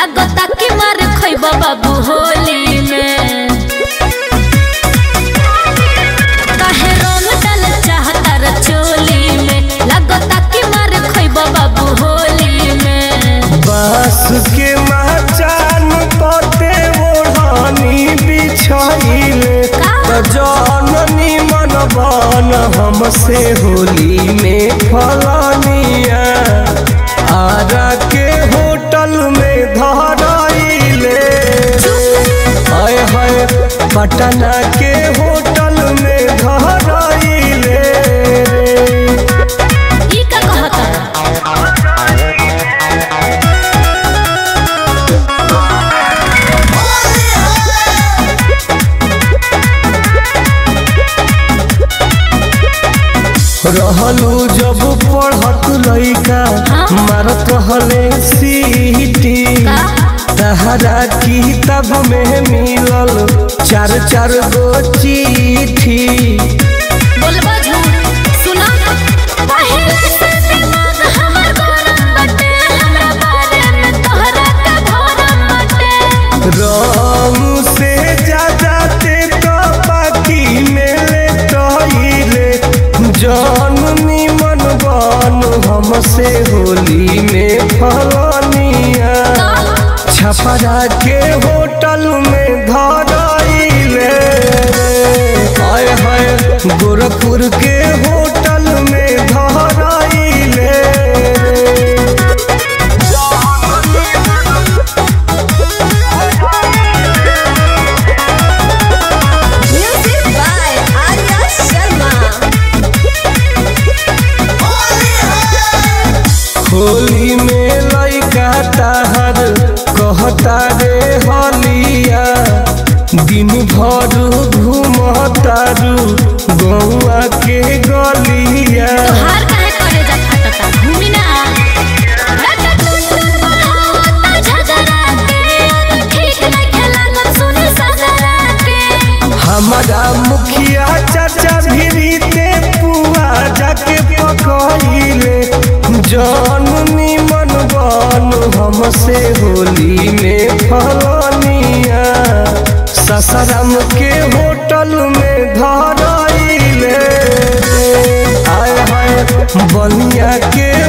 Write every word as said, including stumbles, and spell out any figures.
लगता कि मार खइबा बाबू होली में। काहे रंग डाल चाहता रे चोली में, लगता कि मार खइबा बाबू होली में। बास के मचान पते ओढ़नी बिछाइले जननी मन बन हमसे होली में फलानिया। आरा के होटल में धराइले हाय हाय, पटना के होटल में धराइले ई का कहता रहलू जब पढ़त लइका मारत रहले सीटी। तहरा किताब में मिलल चार चार गो चिट्ठी। बोलबा झूठ सुना पहले से दिमाग हमर गरम बटे, हमरा बारे में तोहरा का भरम बटे। रंग से ज्यादा ते तो बाकी में ले तोइले जननी मन बन हमसे होली में फलानिया। छपरा के होटल में धराइले हाय हाय, गोरखपुर के होटल में धराइले। Music by Arya Sharma. होली में लइका ताहर कहता रे हलिया। दिन भर घूमतारू गौआ के गलिया। तोहार काहे करे जा फाटता घूमी ना लटा टुन बनावता झगड़ा के। ठीक नहीं खेला सुनी सजरा के। हमारा मुखिया चाचा भिरीते पुआ जाके पकइले जननी मन बन हमसे होली में फलानिया। ससरम के होटल में धराइले हाय हाय, बलिया के